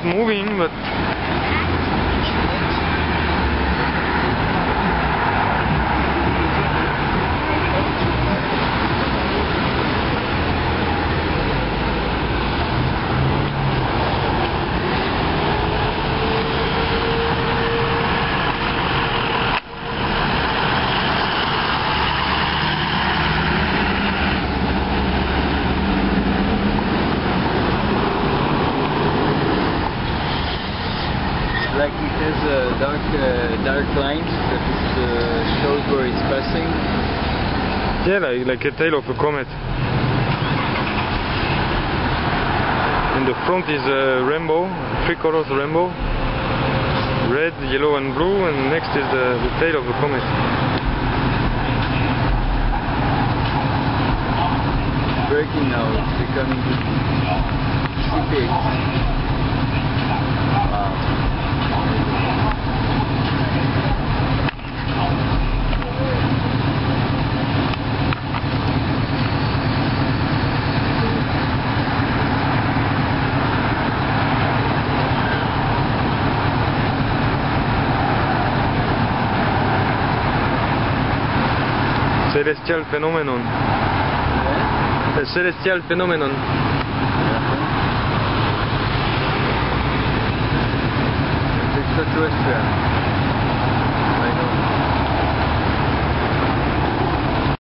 moving, but like it has dark lines that shows where it's passing. yeah, like a tail of a comet. In the front is a rainbow, 3 colors rainbow, red, yellow and blue, and next is the tail of a comet. Breaking now, it's becoming too big. Celestial phenomenon. A celestial phenomenon.